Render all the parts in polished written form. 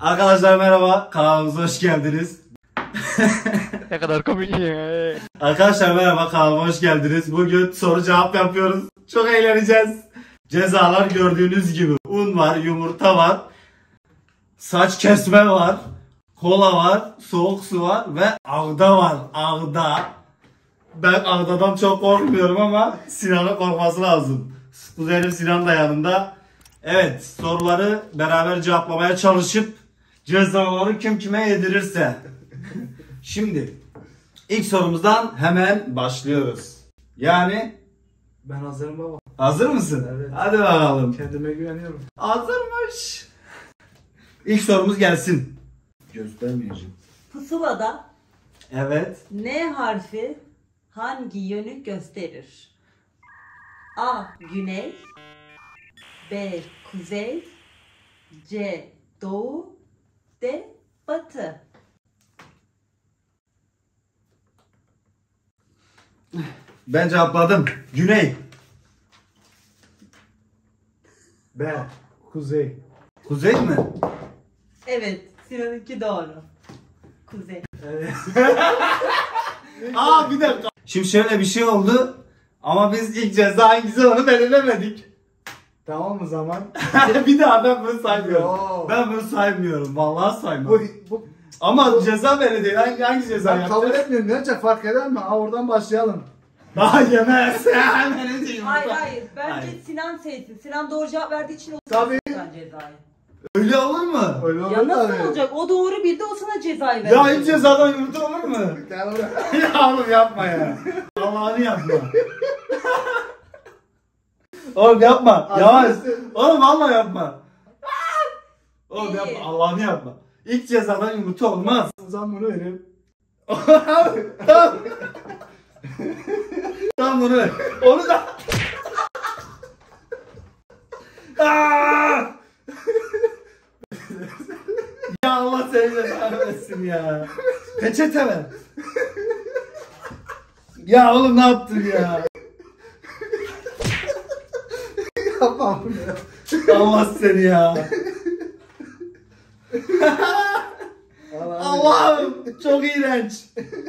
Arkadaşlar merhaba, kanalımıza hoş geldiniz. Ne kadar komik ya. Arkadaşlar merhaba, kanalıma hoş geldiniz. Bugün soru cevap yapıyoruz. Çok eğleneceğiz. Cezalar gördüğünüz gibi un var, yumurta var, saç kesme var, kola var, soğuk su var ve ağda var. Ağda. Ben ağdadan çok korkmuyorum ama Sinan'ın korkması lazım. Kuzenim Sinan da yanında. Evet, soruları beraber cevaplamaya çalışıp cezaları kim kime yedirirse. Şimdi ilk sorumuzdan hemen başlıyoruz. Yani Ben hazırım baba. hazır mısın? Evet. Hadi bakalım. Kendime güveniyorum. Hazırmış. İlk sorumuz gelsin. Göstermeyeceğim. Pusulada Evet. N harfi hangi yönü gösterir? A. Güney, B. Kuzey, C. Doğu, D. Batı. Ben cevapladım. Güney. B. Kuzey. Kuzey mi? Evet, Sinan'ınki doğru. Kuzey. Aa bir dakika. Şimdi şöyle bir şey oldu. Ama biz ilk ceza hangisi onu belirlemedik. Tamam o zaman. Bir daha ben bunu saymıyorum. Yo. Ben bunu saymıyorum. Vallahi saymam. bu Ama ceza belli değil. Hangi ceza ben kabul yapacağız? etmiyorum. Ne olacak fark eder mi? Ha oradan başlayalım. Daha yemez. Hemen edeyim. Hayır, bence Hayır. Sinan seçsin. Sinan doğru cevap verdiği için o Tabii. sana cezayı. Öyle olur mu? Öyle olur Ya nasıl tabii. olacak? O doğru bildi, o sana cezayı verecek. Ya hiç cezadan yumurta olur mu? Gel oraya. Ya oğlum yapma ya. Allah'ını yapma. Oğlum yapma. Yavaş. Oğlum vallahi yapma. Oğlum yapma. Allah'ını yapma. İlk cezadan yumurta olmaz. O zaman bunu vereyim. Tamam. Tamam bunu ver. Onu da. Aa! Ya Allah seni cezanı versin ya. Peçete ver. Ya oğlum ne yaptın ya? Yapma bunu. Allah seni ya. Allah'ım çok iğrenç.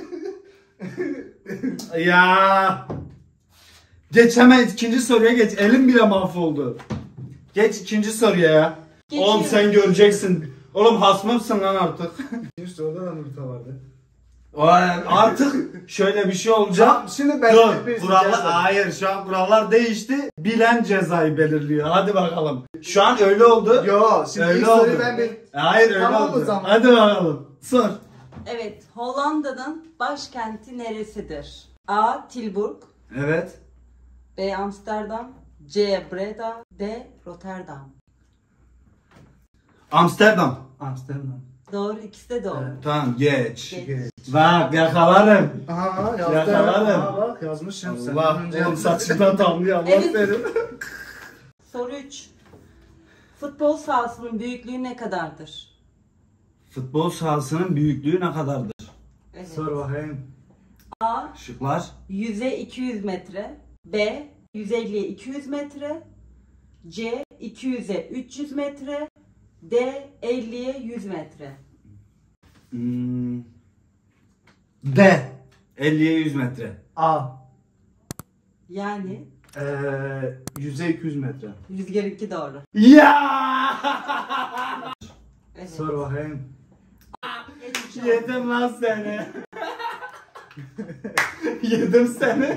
Ya. Geç hemen ikinci soruya geç. Elim bile mahvoldu. Geç ikinci soruya ya. Geçiyorum. Oğlum sen göreceksin. Oğlum hasmımsın lan artık. Şimdi orada da yumurta vardı. Artık şöyle bir şey olacak. Şimdi ben Dur kurallar hayır şu an kurallar değişti. Bilen cezayı belirliyor. Hadi bakalım. Şu an öyle oldu. Yo şimdi Öyle ilk soruyu oldu. ben bir... Hayır öyle Tamam o oldu. zaman. Hadi bakalım. Sor. Evet, Hollanda'nın başkenti neresidir? A. Tilburg, Evet. B. Amsterdam, C. Breda, D. Rotterdam. Amsterdam. Amsterdam. Doğru, ikisi de doğru. Tamam geç. Geç. Bak yakalarım. Aha yazdım. Yakalarım. Aha bak yazmışım. Sen Allah önce oğlum yazdın. saçından damlıyor. Allah Evet. seni. Soru 3. Futbol sahasının büyüklüğü ne kadardır? Futbol sahasının büyüklüğü ne kadardır? Evet. Sor bakayım. A. Şıklar. 100'e 200 metre, B. 150'ye 200 metre, C. 200'e 300 metre, D. 50'ye 100 metre. D. 50'ye 100 metre. A. Yani 100'e 200 metre. rüzgarınki doğru. Ya! Evet. Sor bakayım. Yedim lan seni. Yedim seni.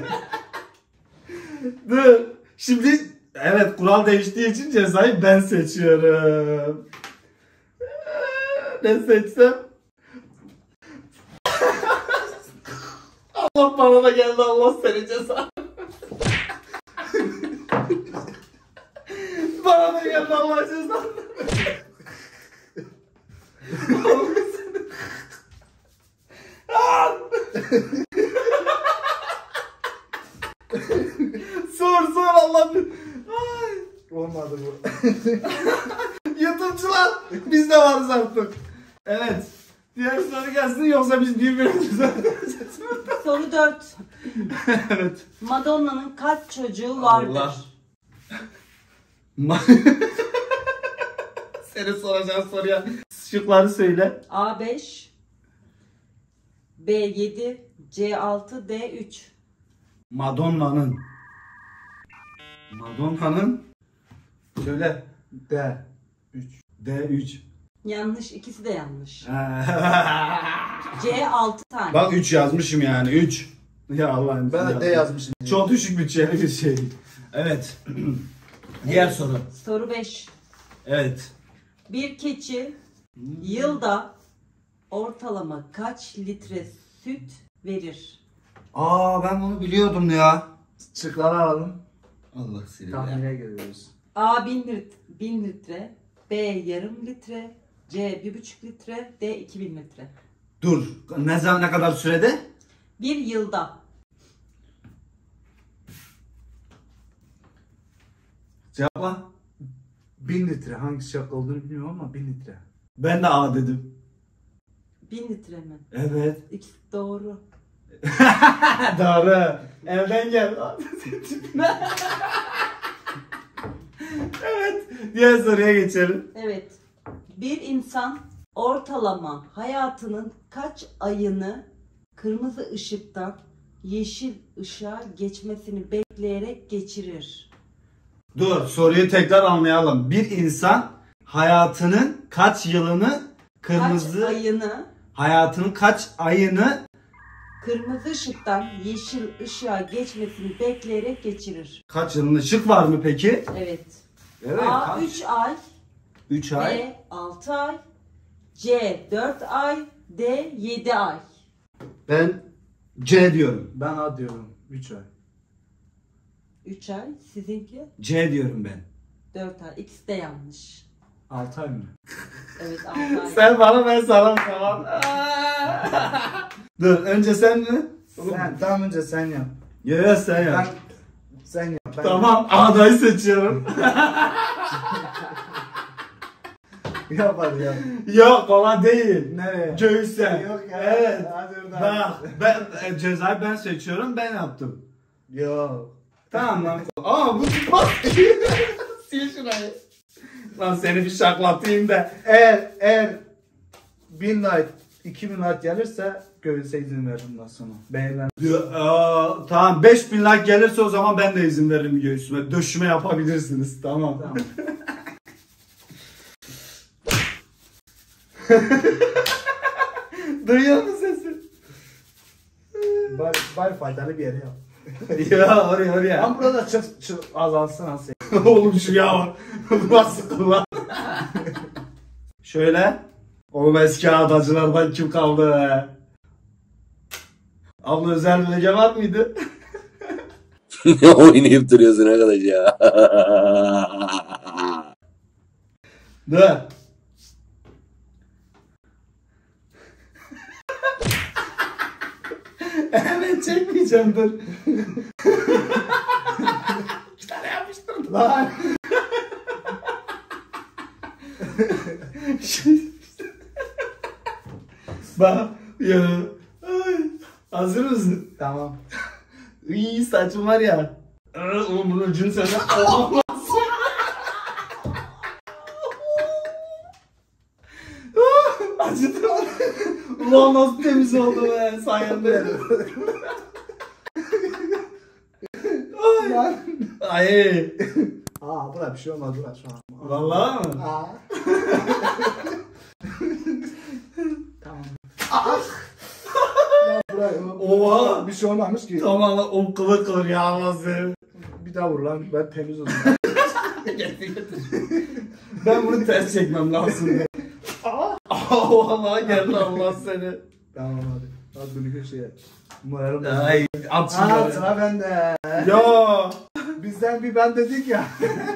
Dur. Şimdi evet kural değiştiği için cezayı ben seçiyorum. Ne seçsem? Allah bana da geldi Allah seni ceza. Bana da geldi Allah ceza. Sor Allah. Ay. Olmadı bu. YouTube'cular biz de varız artık. Evet. Diğer soru gelsin yoksa biz birbirimize. Soru 4. Evet. Madonna'nın kaç çocuğu vardır? Allah. Senin soracağın soruya Şıkları söyle. A5, B7, C6, D3. Madonna'nın. Söyle. D. 3. D3. Yanlış, ikisi de yanlış. C6 tane. Bak 3 yazmışım yani 3. Ya Allah'ım. Ben D yazmışım. Çok düşük bütçeli bir şey. Evet. Diğer soru. Soru 5. Evet. Bir keçi yılda ortalama kaç litre süt verir? Aa ben bunu biliyordum ya. Şıkları alalım. Allah seni. Tahmine geliyoruz. A 1000 litre, B yarım litre, C 1,5 litre, D 2000 litre. Dur. Ne kadar sürede? Bir yılda. Cevapla. 1000 litre. Hangi şık olduğunu bilmiyorum ama 1000 litre. Ben de A dedim. 1000 litre mi? Evet. İkisi doğru. Doğru. Evden gel. Evet. Diğer soruya geçelim. Evet. Bir insan ortalama hayatının kaç ayını kırmızı ışıktan yeşil ışığa geçmesini bekleyerek geçirir? Dur soruyu tekrar anlayalım. Bir insan hayatının kaç yılını hayatının kaç ayını Kırmızı ışıktan yeşil ışığa geçmesini bekleyerek geçirir. kaç yılını şık var mı peki? Evet. Evet. A 3 ay, 3 ay. B 6 ay, C 4 ay, D 7 ay. Ben C diyorum. Ben A diyorum. 3 ay. 3 ay, sizinki C diyorum ben. 4 ay. İkisi de yanlış. 6 ay mı? Evet 6 ay. Sen bana ben sana tamam. Dur önce sen mi? Sen, tamam önce sen yap. Yok sen yap. Sen yap. Ben Tamam A'dayı seçiyorum. Yap hadi yap. Yok baba değil. Nereye? Göğüsten. Yok ya. Evet. Hadi oradan. Bak cezayı ben seçiyorum ben yaptım. Yok. Tamam lan. Aa bu sil şurayı. Lan seni bir şaklatayım da. Eğer 1000 light 2000 light gelirse göğüse izin veririm bundan sonra. Beğenilen. Tamam 5000 like gelirse o zaman ben de izin veririm göğsüme. Döşüme yapabilirsiniz. Tamam. Tamam. Duyuyor musun sesi? Bari faydalı bir yere yap. Ya oraya. Ama burada çık azalsın az. Oğlum şu ya. Nasıl kullan? Şöyle. Oğlum eski adacılardan kim kaldı be? Abla özel bilgi var mıydı? Ne oynayıp duruyorsun arkadaş ya? Dur. Hemen çekmeyeceğim dur. Bir tane yapmıştım. Lan. Bak ya. Ay. Hazır mısın? Tamam. İyi saçım var ya. Oğlum bunun ucunu söyle. Acıdı mı? Ulan nasıl temiz oldu be sayende. Lan. Ay. Bura bir şey olmaz bura şu an. Vallahi mı? Tamam. Ya bura Oha. bir şey olmamış ki. Tamam lan o kıvır kıvır ya Allah seni. Bir daha vur lan ben temiz oldum. Ben bunu ters çekmem lazım. Vallahi geldi Allah seni. Tamam hadi. Hadi bunu köşeye. Umarım. Ay at şunları. Sıra bende. Ya. Bizden bir ben dedik ya.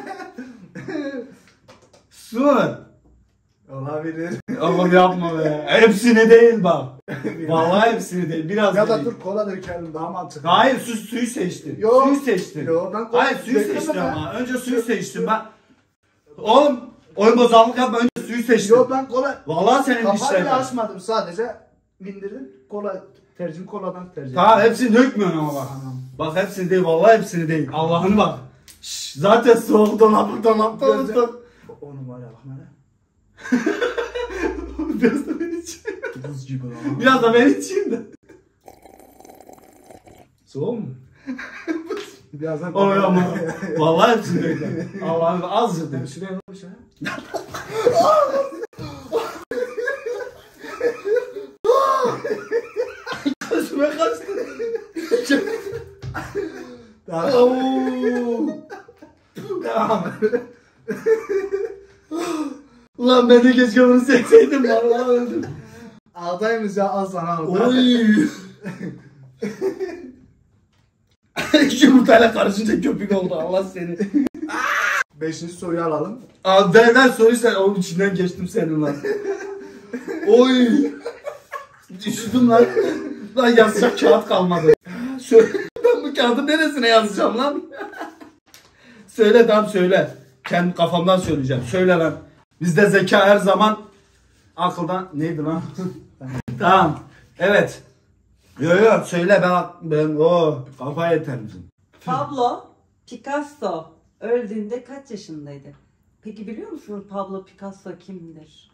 Sur. Olabilir. Oğlum yapma be. Hepsini değil bak. Vallahi hepsini değil. Biraz Ya da değil. dur kola dökelim daha mantıklı. Hayır suyu seçtim. Yok. Suyu seçtim. Yok, ben kola Hayır suyu bekleme seçtim be. ama. Önce suyu seçtim ben. Oğlum oyun bozanlık yapma önce suyu seçtim. Yok ben kola Vallahi senin kapağı dişler bile var. açmadım sadece indirdim. Kola tercihim koladan tercih. Tamam hepsini dökmüyorsun ama bak. Tamam. Bak hepsini değil vallahi hepsini değil. Allah'ını bak. Şşş, zaten soğuk dolapta Gözle- unuttum. O numara bak bana. Biraz da ben içeyim. Buz gibi lan. Biraz da ben içeyim de. Soğuk mu? Birazdan... Oy ama. Vallahi hepsini öyle. Allah'ım azıcık demiş. Şuraya ne olmuş ha? Gözüme kaçtı. Devam. Ulan ben de keşke bunu seçseydim. Vallahi öldüm. Aldaymış ya, al sana al. Oy. İki yumurtayla karışınca köpük oldu. Allah seni. 5. soruyu alalım. Abi ben soruyu sen onun içinden geçtim senin lan. Oy. Düştüm lan. Lan yazacak kağıt kalmadı. Söyle, ben bu kağıdın neresine yazacağım lan? Söyle tamam söyle. Kendi kafamdan söyleyeceğim. Söyle lan. Bizde zeka her zaman akıldan neydi lan? Tamam. Evet. Yo söyle ben o kafa yeter misin? Pablo Picasso öldüğünde kaç yaşındaydı? Peki biliyor musunuz Pablo Picasso kimdir?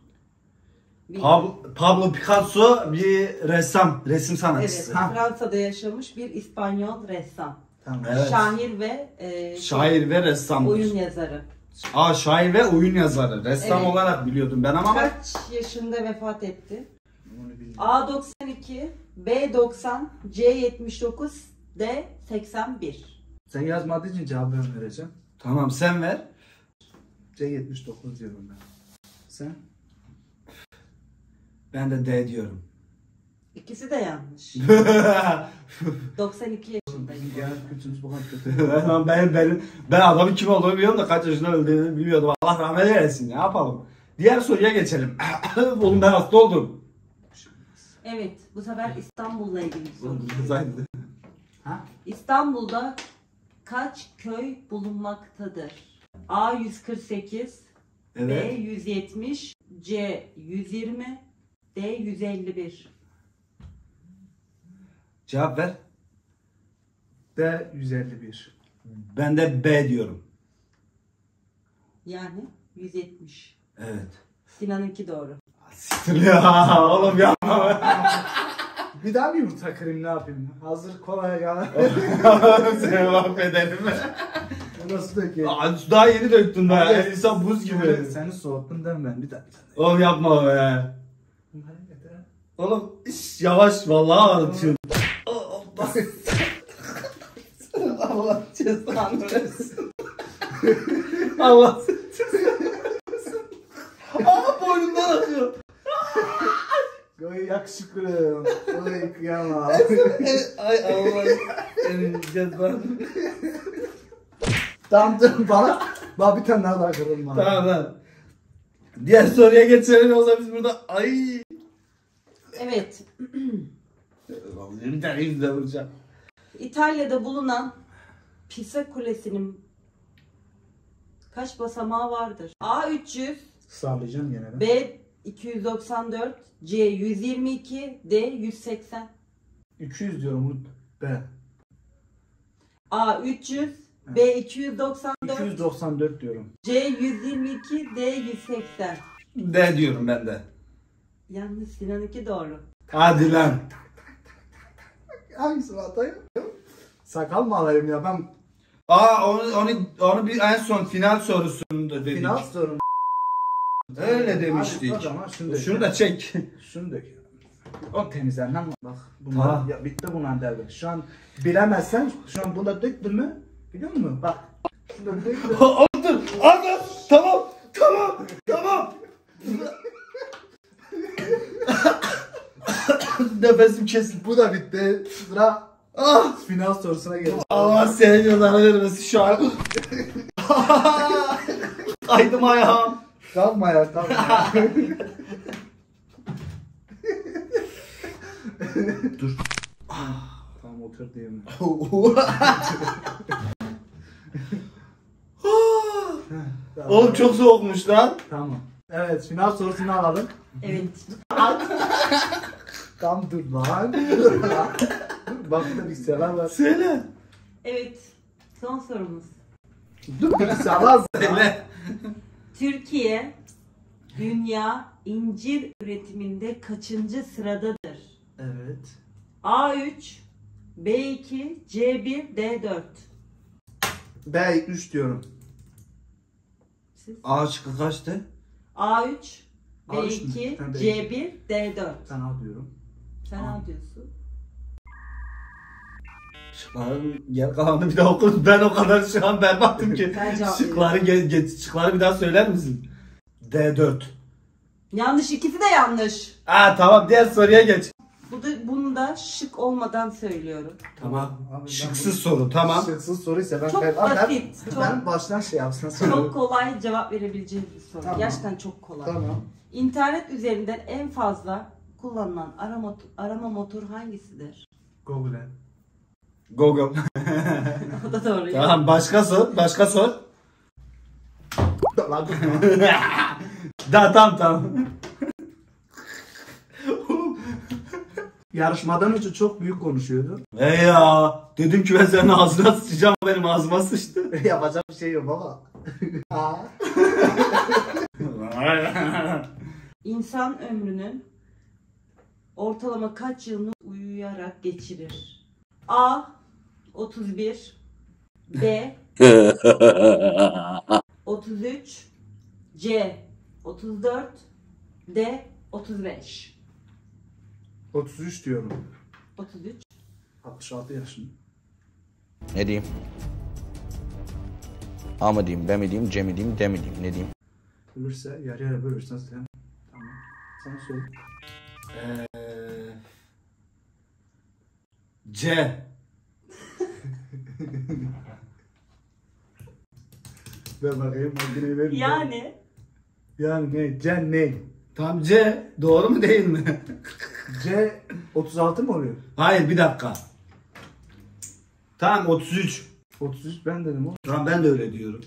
Pablo Picasso bir ressam, resim Evet, sanatçısı. Fransa'da yaşamış bir İspanyol ressam. Tamam. Evet. Şair ve Şair ve ressam. oyun yazarı. Şair ve oyun yazarı. Ressam Evet. olarak biliyordum ben ama. Kaç yaşında vefat etti? Onu bilmiyorum. A92, B90, C79, D81. Sen yazmadığın için cevabı ben vereceğim. Tamam sen ver. C79 diyorum ben. Sen? Ben de D diyorum. İkisi de yanlış. 92 yaşındaydı. Ya kültürümüz bu kadar kötü. ben adamın kim olduğunu biliyorum da kaç yaşında öldüğünü bilmiyordum. Allah rahmet eylesin. Ne yapalım? Diğer soruya geçelim. Oğlum ben hasta oldum. Evet, bu sefer İstanbul'la ilgili bir soru. Ha? İstanbul'da kaç köy bulunmaktadır? A 148, B Evet. 170, C 120, D 151. Cevap ver. D 151. Ben de B diyorum. Yani 170. Evet. Sinan'ınki doğru. Siktir ya oğlum yapma. Bir daha mı yumurta kırayım, ne yapayım? Hazır kolay ya. Seni mahvedelim. Bu nasıl döküyor? Daha yeni döktün be. İnsan buz gibi. Seni soğuttun değil mi ben? Bir daha. Oğlum yapma be. Oğlum yavaş vallahi ağrıtıyorsun. Allah cezanı versin. Allah cezanı versin. Aa boynumdan akıyor. Oy yakışıklı. Oy kıyamam. Ay Allah senin cezanı. Tamam dur bana bir tane daha kırılma. Tamam lan. Diğer soruya geçelim yoksa biz burada ay. Evet, Bir tane yüzle vuracağım. İtalya'da bulunan Pisa Kulesi'nin kaç basamağı vardır? A 300, Sağlayacağım gene ben. B 294, C 122, D 180. 200 diyorum bu B. A 300, B 294, 294 diyorum. C 122, D 180. D diyorum ben de. Yalnız Sinan'ınki doğru. Hadi lan. Hangisini atayım? Sakal mı alayım ya ben? Onu bir en son final sorusunda dedik. Final sorun. Öyle demiştik. Hadi o zaman Şunu da çek. Şunu dök. O temizlenmem bak. Bunlar Tamam. ya bitti bunlar devre. Şu an bilemezsen şu an bunda döktün mü? Biliyor musun? Bak. Şunu döktüm. Dur. Tamam. Nefesim kesildi. Bu da bitti. Sıra final sorusuna geldi. Allah seni yollara vermesin şu an. Kaydım ayağım. Kalma ya kalma. Dur. Tamam otur diyeyim. Oğlum çok soğukmuş lan. Tamam. Evet final sorusunu alalım. Evet. Tam dur lan. Dur lan. Bak da bir sever var. Söyle. Evet. Son sorumuz. Dur bir sever. Söyle. Türkiye dünya incir üretiminde kaçıncı sıradadır? Evet. A3, B2, C1, D4. B3 diyorum. Siz? A şıkkı kaçtı? A3, A3 mü? B2, Ha, B2. C1, D4. Ben A diyorum. Sen ne diyorsun? Şıkların gel kalanını bir daha oku. Ben o kadar şu an berbatım ki. Sen cevap Şıkları bir daha söyler misin? D4. Yanlış, ikisi de yanlış. Tamam, diğer soruya geç. Bunu da şık olmadan söylüyorum. Tamam. Abi, Şıksız soru, tamam. Şıksız soruysa ben Çok Abi basit, Ben, çok- ben baştan şey yapsın. Çok kolay cevap verebileceğiniz bir soru. Tamam. Gerçekten çok kolay. Tamam. İnternet üzerinden en fazla kullanılan arama motoru hangisidir? Google. Google. O da doğru. Tamam, başka sor. Başka sor. Tamam. Yarışmadan önce çok büyük konuşuyordu. Ya dedim ki ben senin ağzına sıçacağım, benim ağzıma sıçtı. Yapacak bir şey yok baba. İnsan ömrünün ortalama kaç yılını uyuyarak geçirir? A. 31, B. 33, C. 34, D. 35. 33 diyorum. 33. 66 yaşında. Ne diyeyim? A mı diyeyim, B mi diyeyim, C mi diyeyim, D mi diyeyim, ne diyeyim? Ölürse yarı yarı bölürsen sen. Tamam. Sana söyle. C. Ver bakayım makineyi ver. Yani Yani ne? C ne? Tam C. Doğru mu değil mi? C 36 mı oluyor? Hayır, bir dakika. Tamam, 33. 33 ben dedim o. Tamam, ben de öyle diyorum.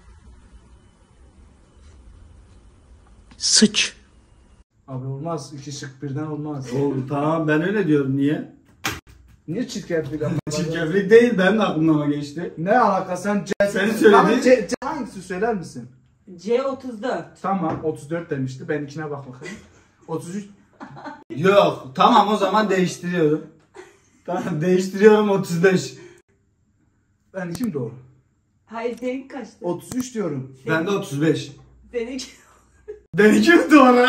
Sıç. Abi olmaz. 2 şık birden olmaz. Oldu, tamam, ben öyle diyorum. Niye? Niye çirkeflik ama? Çirkeflik değil, benim de aklımdan geçti. Ne alaka sen C... Sen söyledin. Tamam, C hangisi söyler misin? C 34. Tamam 34 demişti. Benimkine bak bakayım. 33. Yok, tamam, o zaman değiştiriyorum. Tamam, değiştiriyorum, 35. Ben kim doğru? Hayır, senin kaçtı? 33 diyorum. Ben de 35. Seninki. Benimki mi doğru?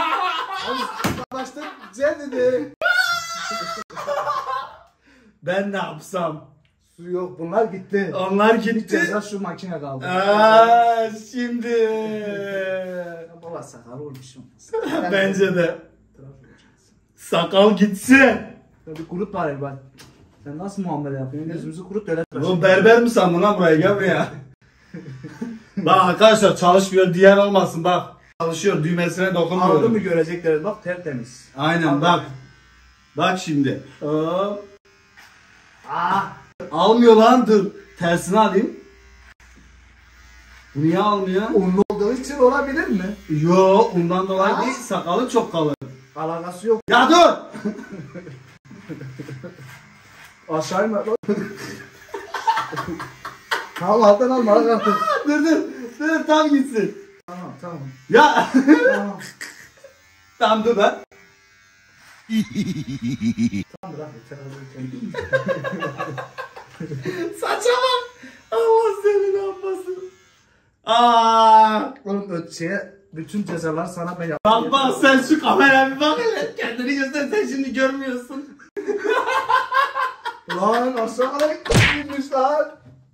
Başta C dedi. Ben ne yapsam? Su yok bunlar gitti. Onlar Bir gitti. ceza şu makine kaldı. Şimdi. Baba sakal olmuş olmaz. Bence de. Sakal gitsin. Bir kurut bari bak. Sen nasıl muamele yapıyorsun? Gözümüzü kurut öyle tıraş. Oğlum berber mi sandın lan buraya? Gel buraya. Bak arkadaşlar, çalışmıyor diyen olmasın, bak. Çalışıyor, düğmesine Aldı dokunmuyorum. mı görecekler bak tertemiz. Aynen, bak. Bak şimdi. Hop. Aa. Almıyor lan, dur. Tersini alayım. Bu niye almıyor? Unlu olduğu için olabilir mi? Yo, ondan dolayı değil, sakalı çok kalın. Alakası yok. Ya dur! Aşağı inme lan. Tamam alttan alma lan artık. dur, tam gitsin. Tamam tamam. Ya! Tamam. Tamam, dur ben. Tamam bırak yeter hadi. Saça bak! Allah seni ne yapmasın. Oğlum bütün cezalar sana ben yaptım. Bak bak, sen şu kameraya bir bak hele. Kendini göster, sen şimdi görmüyorsun. Lan aşağı kadar gitmiş lan.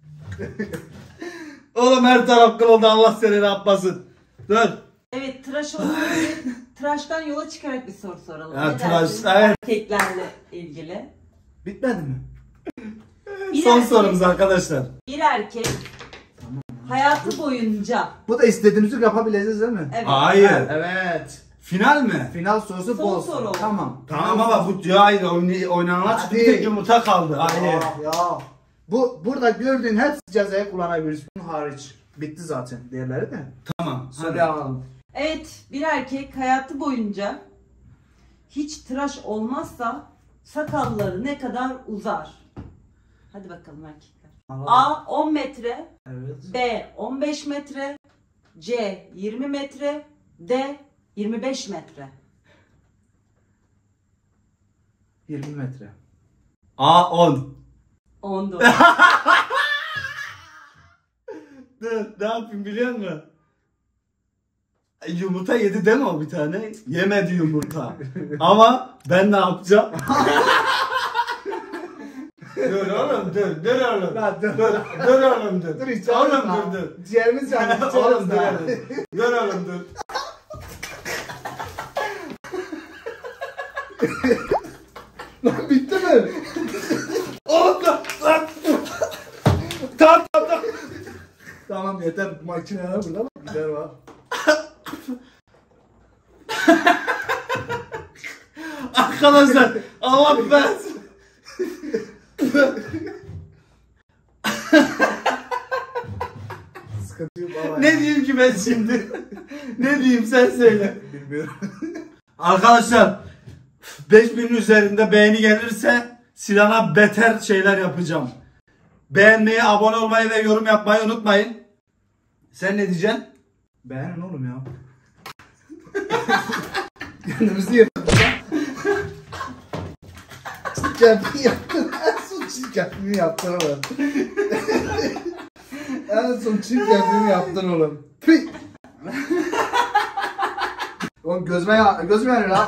Oğlum her taraf kırıldı, Allah seni ne yapmasın. Dur. Evet, tıraş olmayı tıraştan yola çıkarak bir soru soralım. Ya Ne tıraş, dersiniz? evet. Erkeklerle ilgili. Bitmedi mi? Son sorumuz arkadaşlar. Bir erkek hayatı boyunca. Bu da istediğimizi yapabileceğiz değil mi? Evet. Hayır. Evet. Final mi? Final sorusu Son bol soru. Tamam. Tamam ama bu ya hayır, oynananlar çıktı, bir Hadi. tek yumurta kaldı. Hayır. Ya. Burada gördüğün hepsi cezayı kullanabiliriz. Bunun hariç. Bitti zaten. Diğerleri de. Tamam. Soruyu alalım. Evet, bir erkek hayatı boyunca hiç tıraş olmazsa sakalları ne kadar uzar? Hadi bakalım erkekler. A 10 metre, Evet. B 15 metre, C 20 metre, D. 25 metre. 20 metre. A 10. 10 doğru. Dur, ne yapayım biliyor musun? Yumurta yedi deme o bir tane. Yemedi yumurta. Ama ben ne yapacağım? Dur oğlum dur. Dur oğlum. Lan dur. Dur oğlum dur. Dur hiç Oğlum dur. Ciğerimiz yandı. Oğlum dur. Dur oğlum dur. Lan bitti mi? Oğlum lan. Tamam. Tamam yeter. Makineler burada mı? Gider var. Arkadaşlar Allah ben. Sıkıntı yok baba. Ne diyeyim ki ben şimdi? Ne diyeyim sen söyle. Bilmiyorum. Arkadaşlar 5000'in üzerinde beğeni gelirse Sinan'a beter şeyler yapacağım. Beğenmeyi, abone olmayı ve yorum yapmayı unutmayın. Sen ne diyeceksin? Beğenin oğlum ya. Kendimizi yaptık ya. Kendini yaptın. En son kendini yaptın oğlum. En son kendini yaptın oğlum. Pih! Oğlum gözüme yanıyor lan.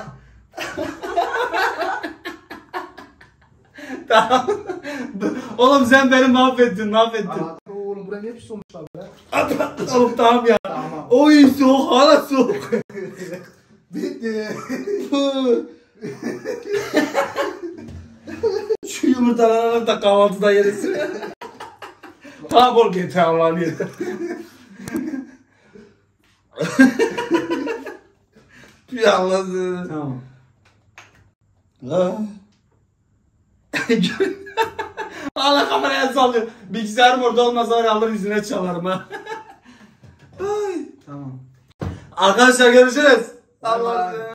Tamam. Oğlum sen beni mahvettin. Aa, oğlum buraya niye pis olmuşlar be? Oğlum tamam ya. Tamam. Oy soğuk, hala soğuk. Bitti. Şu yumurtaları da kahvaltıda yeriz. Tamam oğlum yeter Allah'ın yeter. Ya Allah'ım. Tamam. Allah kameraya sallıyor. Bilgisayarım orada olmasa var ya alır yüzüne çalarım ha. Tamam. Arkadaşlar görüşürüz. Bye bye. Allah'ım.